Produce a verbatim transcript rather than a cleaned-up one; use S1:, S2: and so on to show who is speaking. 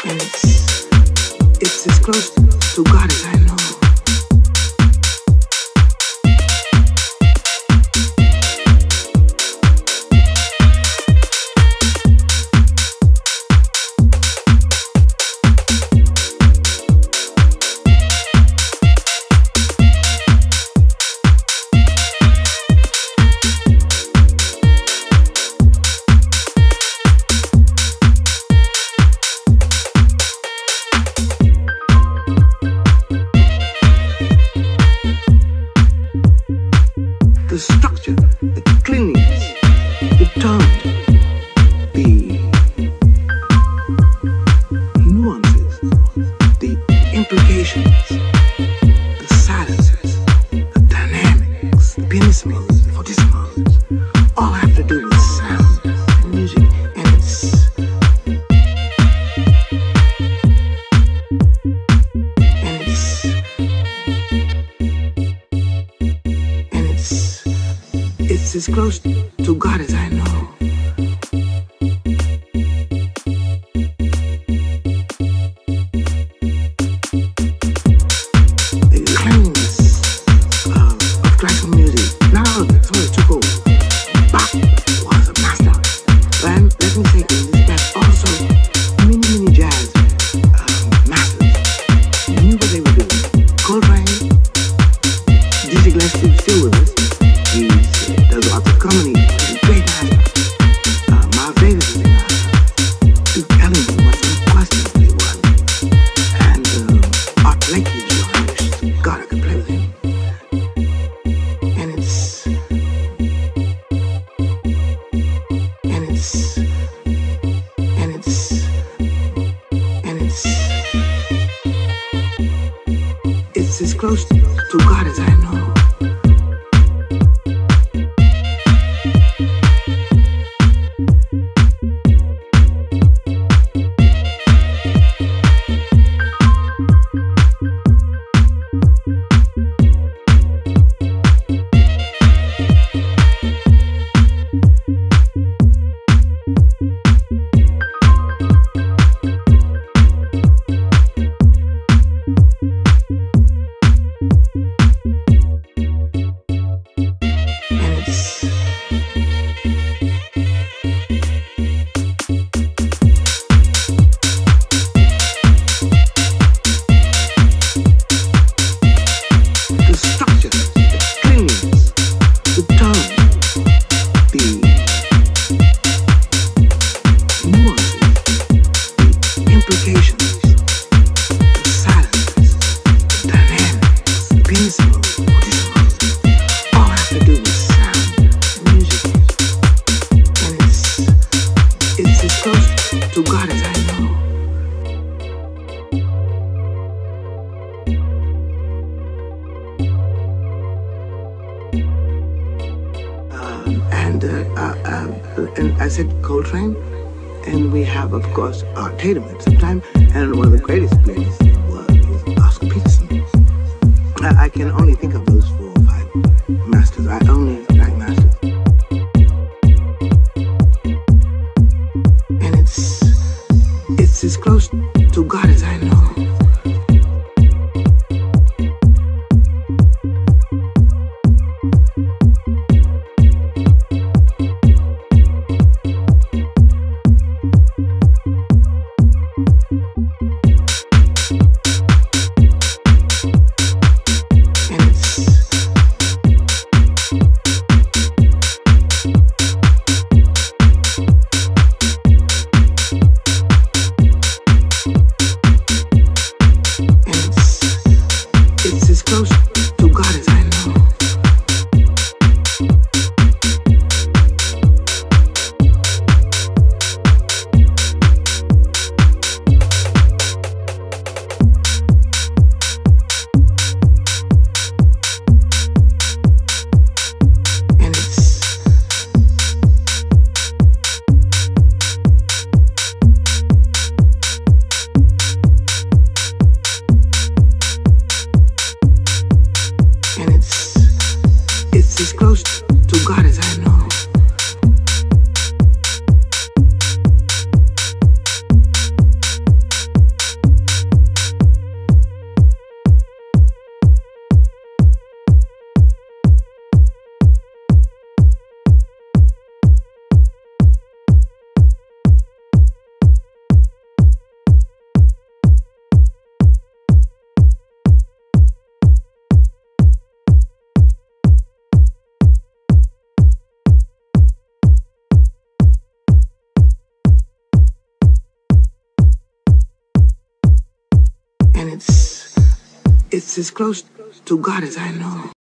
S1: And it's, it's as close to God as I know. The structure, the cleanliness, the tone, the nuances, the implications, the silences, the dynamics, the pianissimos, the fortissimos, all have to do with sound and music, and it's and it's and it's It's as close to God as I know. The cleanliness of, of classical music, not all of it, some of it took over. Bach was a master. And let me say in this that also many, many jazz um, masters knew what they were doing. Coltrane, Dizzy Gillespie was still with us. He's There's lots of comedy. He's a great master. Uh, Miles Davis is a master. Duke Ellington was unquestionably one. And uh, Art Blakey is one. I wish to God I could play with him. And it's... And it's... And it's... And it's... It's as close to God as I know. Coltrane, and we have, of course, Art Tatum at some time, and one of the greatest players was Oscar Peterson. I, I can only think of those four or five masters. I only like masters. And it's, it's as close to God as I know. and it's it's as close to God as I know.